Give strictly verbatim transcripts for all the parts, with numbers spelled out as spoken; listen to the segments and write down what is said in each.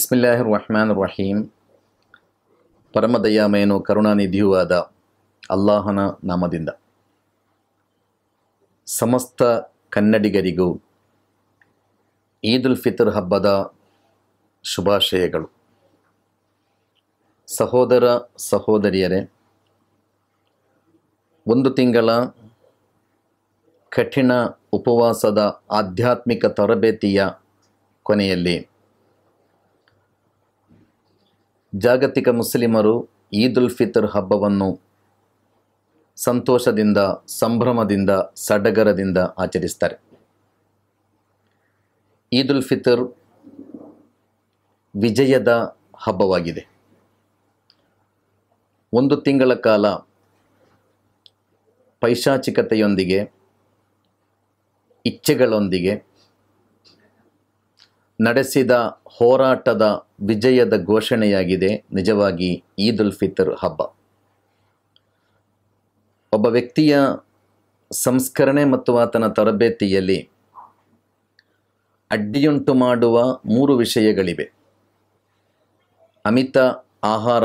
ಬಿಸ್ಮಿಲ್ಲಾಹಿರ್ ರಹ್ಮಾನಿರ್ ರಹೀಮ್. ಪರಮದಯಾಮಯನು ಕರುಣಾನಿಧಿಯೂ ಆದ ಅಲ್ಲಾಹನ ನಾಮದಿಂದ ಸಮಸ್ತ ಕನ್ನಡಿಗರಿಗೂ ಈದ್-ಉಲ್ ಫಿತರ್ ಹಬ್ಬದ ಶುಭಾಶಯಗಳು. ಸಹೋದರ ಸಹೋದರಿಯರೇ, ಒಂದು ತಿಂಗಳ ಕಠಿಣ ಉಪವಾಸದ ಆಧ್ಯಾತ್ಮಿಕ ತರಬೇತಿಯ ಕೊನೆಯಲ್ಲಿ ಜಾಗತಿಕ ಮುಸ್ಲಿಮರು ಈದ್-ಉಲ್ ಫಿತರ್ ಹಬ್ಬವನ್ನು ಸಂತೋಷದಿಂದ, ಸಂಭ್ರಮದಿಂದ, ಸಡಗರದಿಂದ ಆಚರಿಸ್ತಾರೆ. ಈದ್-ಉಲ್ ಫಿತರ್ ವಿಜಯದ ಹಬ್ಬವಾಗಿದೆ. ಒಂದು ತಿಂಗಳ ಕಾಲ ಪೈಶಾಚಿಕತೆಯೊಂದಿಗೆ, ಇಚ್ಛೆಗಳೊಂದಿಗೆ ನಡೆಸಿದ ಹೋರಾಟದ ವಿಜಯದ ಘೋಷಣೆಯಾಗಿದೆ ನಿಜವಾಗಿ ಈದ್-ಉಲ್ ಫಿತರ್ ಹಬ್ಬ. ಒಬ್ಬ ವ್ಯಕ್ತಿಯ ಸಂಸ್ಕರಣೆ ಮತ್ತು ಆತನ ತರಬೇತಿಯಲ್ಲಿ ಅಡ್ಡಿಯುಂಟು ಮಾಡುವ ಮೂರು ವಿಷಯಗಳಿವೆ: ಅಮಿತ ಆಹಾರ,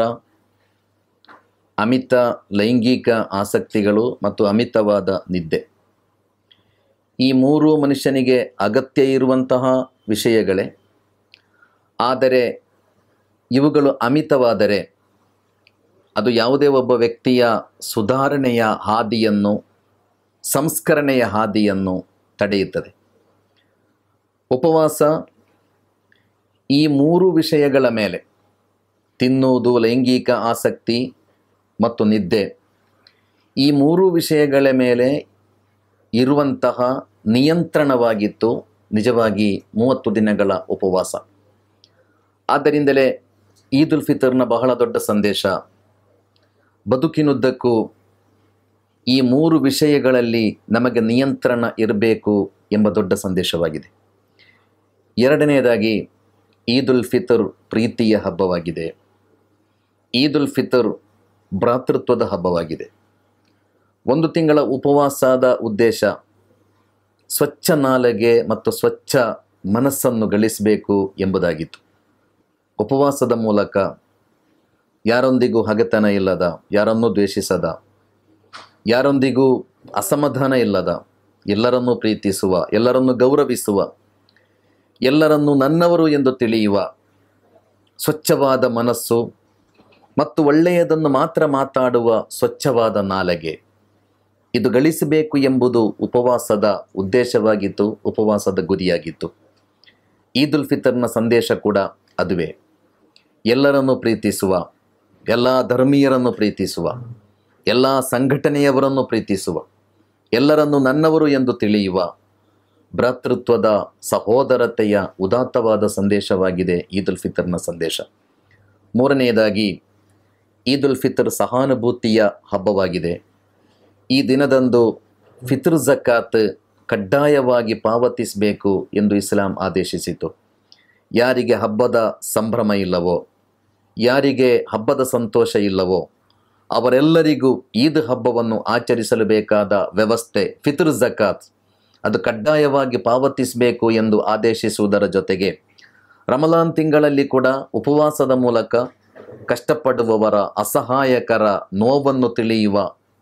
ಅಮಿತ ಲೈಂಗಿಕ ಆಸಕ್ತಿಗಳು ಮತ್ತು ಅಮಿತವಾದ ನಿದ್ದೆ. ಈ ಮೂರು ಮನುಷ್ಯನಿಗೆ ಅಗತ್ಯ ಇರುವಂತಹ ವಿಷಯಗಳೇ. ಆದರೆ ಇವುಗಳು ಅಮಿತವಾದರೆ ಅದು ಯಾವುದೇ ಒಬ್ಬ ವ್ಯಕ್ತಿಯ ಸುಧಾರಣೆಯ ಹಾದಿಯನ್ನು, ಸಂಸ್ಕರಣೆಯ ಹಾದಿಯನ್ನು ತಡೆಯುತ್ತದೆ. ಉಪವಾಸ ಈ ಮೂರು ವಿಷಯಗಳ ಮೇಲೆ, ತಿನ್ನುವುದು, ಲೈಂಗಿಕ ಆಸಕ್ತಿ ಮತ್ತು ನಿದ್ದೆ, ಈ ಮೂರು ವಿಷಯಗಳ ಮೇಲೆ ಇರುವಂತಹ ನಿಯಂತ್ರಣವಾಗಿತ್ತು ನಿಜವಾಗಿ ಮೂವತ್ತು ದಿನಗಳ ಉಪವಾಸ. ಆದ್ದರಿಂದಲೇ ಈದ್-ಉಲ್ ಫಿತರ್ನ ಬಹಳ ದೊಡ್ಡ ಸಂದೇಶ ಬದುಕಿನುದ್ದಕ್ಕೂ ಈ ಮೂರು ವಿಷಯಗಳಲ್ಲಿ ನಮಗೆ ನಿಯಂತ್ರಣ ಇರಬೇಕು ಎಂಬ ದೊಡ್ಡ ಸಂದೇಶವಾಗಿದೆ. ಎರಡನೆಯದಾಗಿ, ಈದ್-ಉಲ್ ಫಿತರ್ ಪ್ರೀತಿಯ ಹಬ್ಬವಾಗಿದೆ. ಈದ್-ಉಲ್ ಫಿತರ್ ಭ್ರಾತೃತ್ವದ ಹಬ್ಬವಾಗಿದೆ. ಒಂದು ತಿಂಗಳ ಉಪವಾಸದ ಉದ್ದೇಶ ಸ್ವಚ್ಛ ನಾಲಿಗೆ ಮತ್ತು ಸ್ವಚ್ಛ ಮನಸ್ಸನ್ನು ಗಳಿಸಬೇಕು ಎಂಬುದಾಗಿತ್ತು. ಉಪವಾಸದ ಮೂಲಕ ಯಾರೊಂದಿಗೂ ಹಗೆತನ ಇಲ್ಲದ, ಯಾರನ್ನೂ ದ್ವೇಷಿಸದ, ಯಾರೊಂದಿಗೂ ಅಸಮಾಧಾನ ಇಲ್ಲದ, ಎಲ್ಲರನ್ನೂ ಪ್ರೀತಿಸುವ, ಎಲ್ಲರನ್ನೂ ಗೌರವಿಸುವ, ಎಲ್ಲರನ್ನೂ ನನ್ನವರು ಎಂದು ತಿಳಿಯುವ ಸ್ವಚ್ಛವಾದ ಮನಸ್ಸು ಮತ್ತು ಒಳ್ಳೆಯದನ್ನು ಮಾತ್ರ ಮಾತಾಡುವ ಸ್ವಚ್ಛವಾದ ನಾಲಿಗೆ, ಇದು ಗಳಿಸಬೇಕು ಎಂಬುದು ಉಪವಾಸದ ಉದ್ದೇಶವಾಗಿತ್ತು, ಉಪವಾಸದ ಗುರಿಯಾಗಿತ್ತು. ಈದ್-ಉಲ್ ಫಿತರ್ನ ಸಂದೇಶ ಕೂಡ ಅದುವೇ. ಎಲ್ಲರನ್ನು ಪ್ರೀತಿಸುವ, ಎಲ್ಲ ಧರ್ಮೀಯರನ್ನು ಪ್ರೀತಿಸುವ, ಎಲ್ಲ ಸಂಘಟನೆಯವರನ್ನು ಪ್ರೀತಿಸುವ, ಎಲ್ಲರನ್ನು ನನ್ನವರು ಎಂದು ತಿಳಿಯುವ ಭ್ರಾತೃತ್ವದ, ಸಹೋದರತೆಯ ಉದಾತ್ತವಾದ ಸಂದೇಶವಾಗಿದೆ ಈದ್-ಉಲ್ ಫಿತರ್ನ ಸಂದೇಶ. ಮೂರನೆಯದಾಗಿ, ಈದ್-ಉಲ್ ಫಿತರ್ ಸಹಾನುಭೂತಿಯ ಹಬ್ಬವಾಗಿದೆ. ಈ ದಿನದಂದು ಫಿತ್ರ್ ಝಕಾತ್ ಕಡ್ಡಾಯವಾಗಿ ಪಾವತಿಸಬೇಕು ಎಂದು ಇಸ್ಲಾಂ ಆದೇಶಿಸಿತು. ಯಾರಿಗೆ ಹಬ್ಬದ ಸಂಭ್ರಮ ಇಲ್ಲವೋ, ಯಾರಿಗೆ ಹಬ್ಬದ ಸಂತೋಷ ಇಲ್ಲವೋ ಅವರೆಲ್ಲರಿಗೂ ಈದ್ ಹಬ್ಬವನ್ನು ಆಚರಿಸಲು ಬೇಕಾದ ವ್ಯವಸ್ಥೆ ಫಿತ್ರ್ ಝಕಾತ್ ಅದು ಕಡ್ಡಾಯವಾಗಿ ಪಾವತಿಸಬೇಕು ಎಂದು ಆದೇಶಿಸುವುದರ ಜೊತೆಗೆ ರಮಲಾನ್ ತಿಂಗಳಲ್ಲಿ ಕೂಡ ಉಪವಾಸದ ಮೂಲಕ ಕಷ್ಟಪಡುವವರ ಅಸಹಾಯಕರ ನೋವನ್ನು ತಿಳಿಯುವ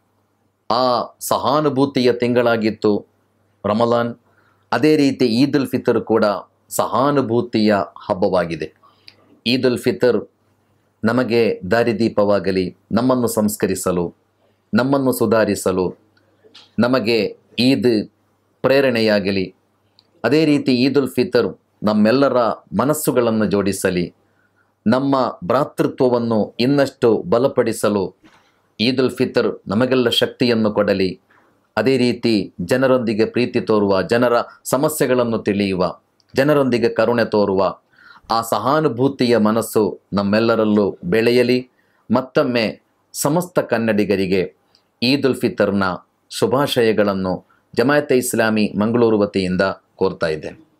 ಆ ಸಹಾನುಭೂತಿಯ ತಿಂಗಳಾಗಿತ್ತು ರಮಲಾನ್. ಅದೇ ರೀತಿ ಈದ್-ಉಲ್ ಫಿತರ್ ಕೂಡ ಸಹಾನುಭೂತಿಯ ಹಬ್ಬವಾಗಿದೆ. ಈದ್-ಉಲ್ ಫಿತರ್ ನಮಗೆ ದಾರಿದೀಪವಾಗಲಿ, ನಮ್ಮನ್ನು ಸಂಸ್ಕರಿಸಲು, ನಮ್ಮನ್ನು ಸುಧಾರಿಸಲು ನಮಗೆ ಈದ್ ಪ್ರೇರಣೆಯಾಗಲಿ. ಅದೇ ರೀತಿ ಈದ್-ಉಲ್ ಫಿತರ್ ನಮ್ಮೆಲ್ಲರ ಮನಸ್ಸುಗಳನ್ನು ಜೋಡಿಸಲಿ, ನಮ್ಮ ಭ್ರಾತೃತ್ವವನ್ನು ಇನ್ನಷ್ಟು ಬಲಪಡಿಸಲು ಈದ್-ಉಲ್ ಫಿತರ್ ನಮಗೆಲ್ಲ ಶಕ್ತಿಯನ್ನು ಕೊಡಲಿ. ಅದೇ ರೀತಿ ಜನರೊಂದಿಗೆ ಪ್ರೀತಿ ತೋರುವ, ಜನರ ಸಮಸ್ಯೆಗಳನ್ನು ತಿಳಿಯುವ, ಜನರೊಂದಿಗೆ ಕರುಣೆ ತೋರುವ ಆ ಸಹಾನುಭೂತಿಯ ಮನಸ್ಸು ನಮ್ಮೆಲ್ಲರಲ್ಲೂ ಬೆಳೆಯಲಿ. ಮತ್ತೊಮ್ಮೆ ಸಮಸ್ತ ಕನ್ನಡಿಗರಿಗೆ ಈದ್-ಉಲ್ ಫಿತರ್ನ ಶುಭಾಶಯಗಳನ್ನು ಜಮಾಯತೆ ಇಸ್ಲಾಮಿ ಮಂಗಳೂರು ವತಿಯಿಂದ ಕೋರ್ತಾ ಇದ್ದೇನೆ.